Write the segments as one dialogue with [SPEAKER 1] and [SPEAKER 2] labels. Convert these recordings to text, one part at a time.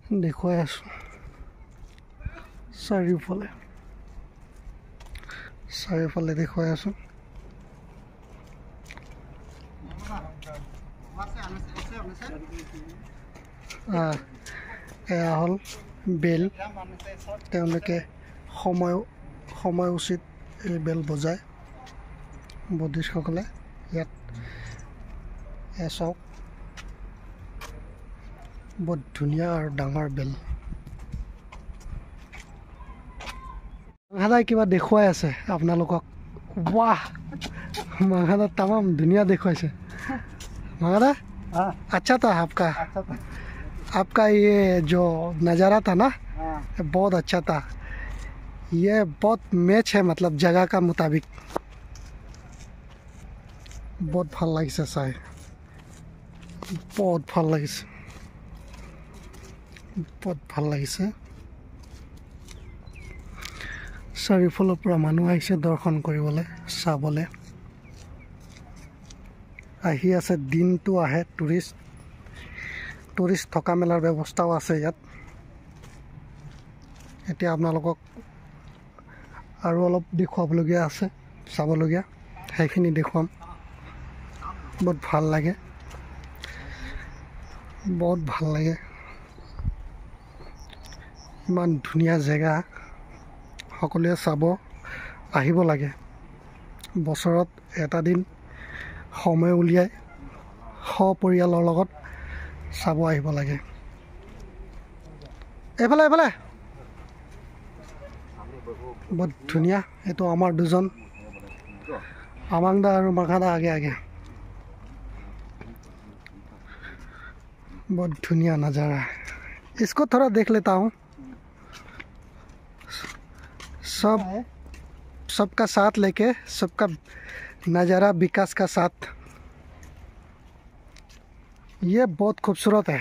[SPEAKER 1] দেখুৱাই আছোঁ চাৰিওফালে দেখুৱাই আছোঁ। এয়া হ'ল বেল। তেওঁলোকে সময় উচিত এই বেল বজায় বুদ্ধিষ্টসকলে। ইয়াত চাওক বহুত ধুনীয়া আৰু ডাঙৰ বেল। মাংহাদাই কিবা দেখুৱাই আছে আপোনালোকক। वाह मांगादा तमाम दुनिया देखो ऐसे। मांगादा अच्छा था आपका ये जो नज़ारा था ना बहुत अच्छा था। ये बहुत मैच है मतलब जगह का मुताबिक। बहुत ভাল লাগিছে চাই, बहुत ভাল লাগিছে, बहुत ভাল লাগিছে। চাৰিওফালৰ পৰা মানুহ আহিছে দৰ্শন কৰিবলৈ, চাবলৈ আহি আছে। দিনটো আহে টুৰিষ্ট থকা মেলাৰ ব্যৱস্থাও আছে ইয়াত। এতিয়া আপোনালোকক আৰু অলপ দেখুৱাবলগীয়া আছে, চাবলগীয়া, সেইখিনি দেখুৱাম। বহুত ভাল লাগে, বহুত ভাল লাগে। ইমান ধুনীয়া জেগা, সকলোৱে চাব আহিব লাগে। বছৰত এটা দিন সময় উলিয়াই সপৰিয়ালৰ লগত চাব আহিব লাগে। এইফালে বহুত ধুনীয়া। এইটো আমাৰ দুজন আমাংদা আৰু মাংহাদা আগে बहुत धुनिया नज़ारा। इसको थोड़ा देख लेता हूँ। सबका साथ लेके, सबका नज़ारा विकास का साथ। ये बहुत खूबसूरत है,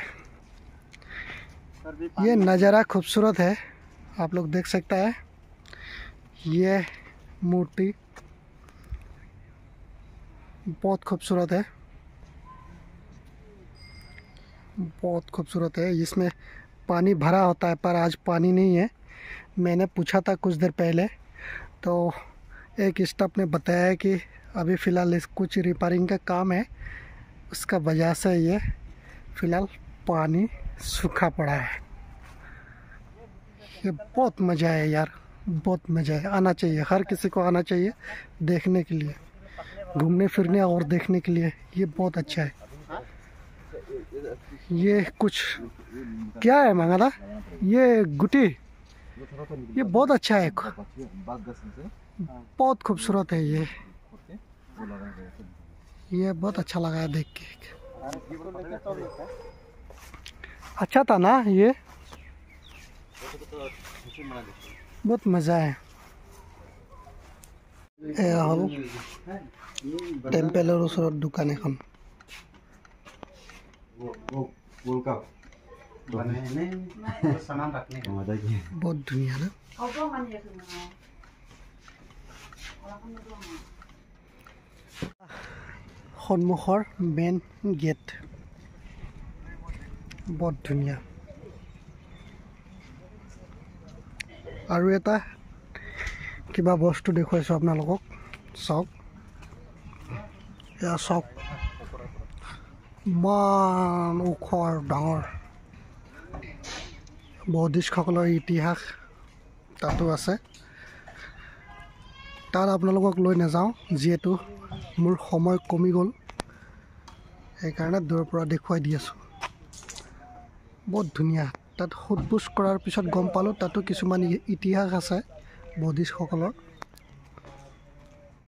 [SPEAKER 1] ये नज़ारा खूबसूरत है। आप लोग देख सकता है ये मूर्ति बहुत खूबसूरत है, बहुत खूबसूरत है। इसमें पानी भरा होता है पर आज पानी नहीं है। मैंने पूछा था कुछ देर पहले तो एक स्टाफ ने बताया कि अभी फ़िलहाल इस कुछ रिपेयरिंग का काम है, उसका वजह से ये फ़िलहाल पानी सूखा पड़ा है। ये बहुत मज़ा है यार, बहुत मज़ा है। आना चाहिए, हर किसी को आना चाहिए देखने के लिए, घूमने फिरने और देखने के लिए। ये बहुत अच्छा है। ये कुछ क्या है मांगादा? ये गुटी, ये बहुत अच्छा है, बहुत खूबसूरत है। ये बहुत अच्छा लगा है देख के। अच्छा था ना ये, बहुत मज़ा है। এয়া হ'ল টেম্পেলৰ ওচৰত দোকান এখন। बहुत धुनिया ना। সন্মুখৰ মেইন গেট बहुत ধুনিয়া। আৰু এটা কিবা বস্তু দেখুৱাইছো আপোনালোকক, চাওক। এয়া চাওক, ইমান ওখ আৰু ডাঙৰ। বৌদ্ধিষ্টসকলৰ ইতিহাস তাতো আছে। তাত আপোনালোকক লৈ নাযাওঁ যিহেতু মোৰ সময় কমি গ'ল, সেইকাৰণে দূৰৰ পৰা দেখুৱাই দি আছোঁ। বহুত ধুনীয়া। তাত সোধ পোছ কৰাৰ পিছত গম পালোঁ তাতো কিছুমান ইতিহাস আছে বৌদ্ধিষ্টসকলৰ।